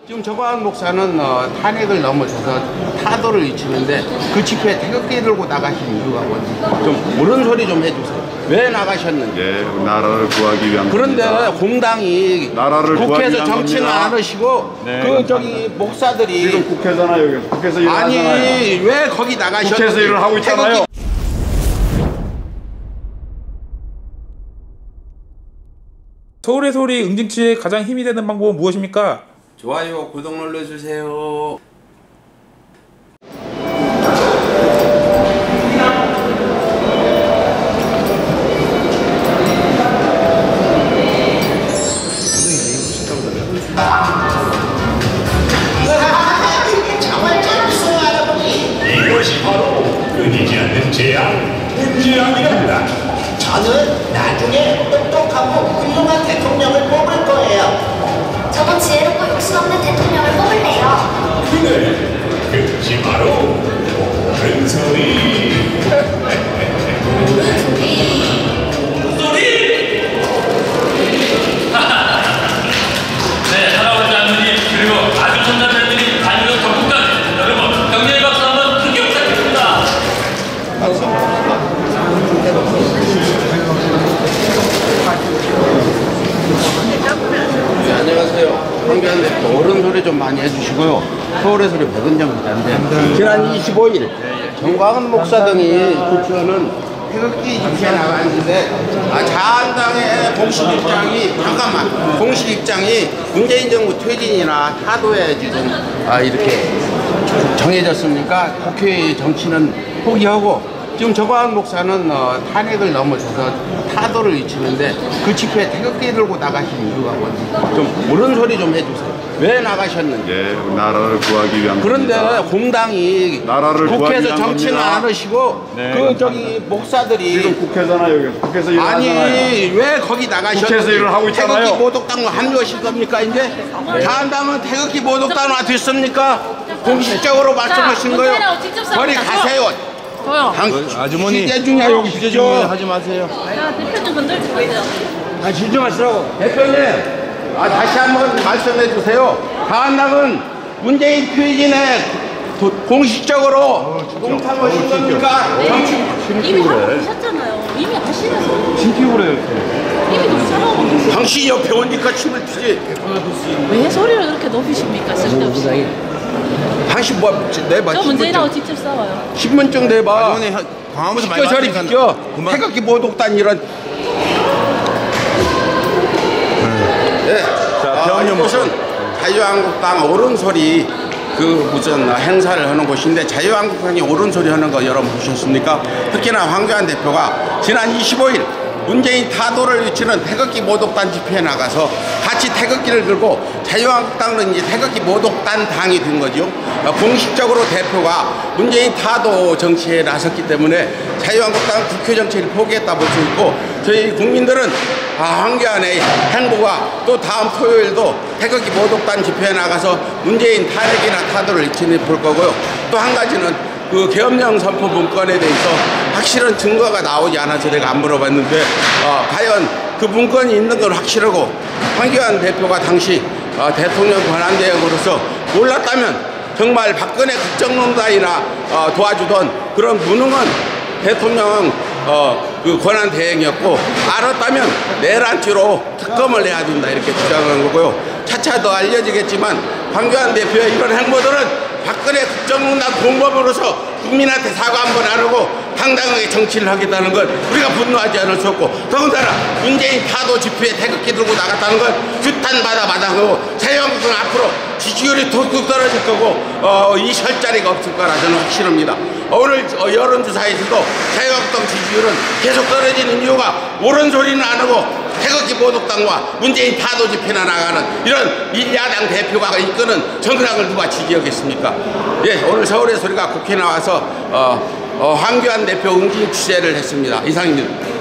지금 정광훈 목사는 탄핵을 넘어서서 타도를 외치는데 그 집회에 태극기 들고 나가신 이유가 뭔지 좀 옳은 소리 좀 해주세요. 왜 나가셨는지. 예, 나라를 구하기 위한 그런데 겁니다. 공당이 나라를 구하기 국회에서 위한 정치는 겁니다. 안 하시고 네, 저기 목사들이 지금 국회잖아요. 여기 국회에서 일을 아니 하잖아요. 왜 거기 나가셨는지. 국회에서 일을 하고 있잖아요. 서울의 소리 응징치에 가장 힘이 되는 방법은 무엇입니까? 좋아요, 구독 눌러주세요. 이것이 바로 끊이지 않는 재앙, 문재앙이랍니다. 저는 나중에 똑똑하고 훌륭한 대통령을 뽑을 거예요. 저도 지혜롭고 욕심 없는 대통령을 뽑을래요. 그래, 그것이 바로 옳은 소리. 네, 할아버지 할머니 그리고 아주 손자들이 다니는 전국까지 여러분 경례의 박수 한번 크게 부탁드립니다. 네, 안녕하세요. 황교안 대표 옳은 소리 좀 많이 해주시고요. 서울의 소리 백은정 기자인데 지난 25일 정광훈 목사 등이 주최하는 태극기 집회에 나갔는데 자한당의 공식 입장이 문재인 정부 퇴진이나 타도에 지금 이렇게 정해졌습니까? 국회의 정치는 포기하고 지금 정광훈 목사는 탄핵을 넘어서서 타도를 외치는데 그 집회에 태극기 들고 나가신 이유가 뭔지 좀 옳은 소리 좀 해주세요. 왜 나가셨는지. 예, 나라를 구하기 위한 그런데 겁니다. 공당이 나라를 구하기 국회에서 위한 정치는 겁니다. 안 하시고 네, 저기 목사들이 지금 국회잖아요. 여기 국회에서 일을 아니 하잖아요. 왜 거기 나가셨는지. 국회에서 일을 하고 있잖아요. 태극기 모독당으로 합류하실 겁니까 이제? 자한당은 태극기 모독당으로 됐습니까? 공식적으로 말씀하신 거예요. 저리 가세요. 저요. 아주머니 시대 중이야 여기 비죠. 하지 마세요. 야, 대표님 건들지 마세요. 진정하시라고. 대표님, 다시 한번 말씀해 주세요. 자한당은 문재인 퇴진에 공식적으로 동참하신 겁니까? 이미 하고 계셨잖아요. 이미 아시면서. 신기구래. 이미 녹차라고 계세요. 당신 옆에 오니까 침을 튀지. 왜 소리를 그렇게 높이십니까? 쓸데없이. 당신 뭐 내봐. 저 문재인하고 직접 싸워요. 신분증 내봐. 아주머니 광화문에서 많이 비켜 저리 봤으니까 비켜. 그만. 태극기 모독단 이런. 이곳은 자유한국당 옳은 소리 무슨 행사를 하는 곳인데 자유한국당이 옳은 소리 하는 거 여러분 보셨습니까? 특히나 황교안 대표가 지난 25일 문재인 타도를 외치는 태극기 모독단 집회에 나가서 같이 태극기를 들고 자유한국당은 이제 태극기 모독단 당이 된 거죠. 공식적으로 대표가 문재인 타도 정치에 나섰기 때문에 자유한국당은 국회 정치를 포기했다 볼 수 있고 저희 국민들은 황교안의 행보가 또 다음 토요일도 태극기 모독단 집회에 나가서 문재인 탄핵이나 타도를 외치는 볼 거고요. 또 한 가지는 그 계엄령 선포 문건에 대해서 확실한 증거가 나오지 않아서 내가 안 물어봤는데 과연 그 문건이 있는 건 확실하고 황교안 대표가 당시 대통령 권한대행으로서 몰랐다면 정말 박근혜 국정농단이나 도와주던 그런 무능한 대통령 그 권한대행이었고 알았다면 내란죄로 특검을 해야 된다 이렇게 주장한 거고요. 차차 더 알려지겠지만 황교안 대표의 이런 행보들은 박근혜 국정농단 공범으로서 국민한테 사과 한번 안 하고 당당하게 정치를 하겠다는 건 우리가 분노하지 않을 수 없고 더군다나 문재인 타도 집회에 태극기 들고 나갔다는 건 규탄받아 마당하고 자유한국당 앞으로 지지율이 툭툭 떨어질 거고 이 설 자리가 없을 거라 저는 확신합니다. 오늘 여론조사에서도 자유한국당 지지율은 계속 떨어지는 이유가 옳은 소리는 안 하고 태극기 모독당과 문재인 타도 집회나 나가는 이런 일야당 대표가 이끄는 정당을 누가 지지하겠습니까? 예, 오늘 서울의 소리가 국회에 나와서 황교안 대표 응징 취재를 했습니다. 이상입니다.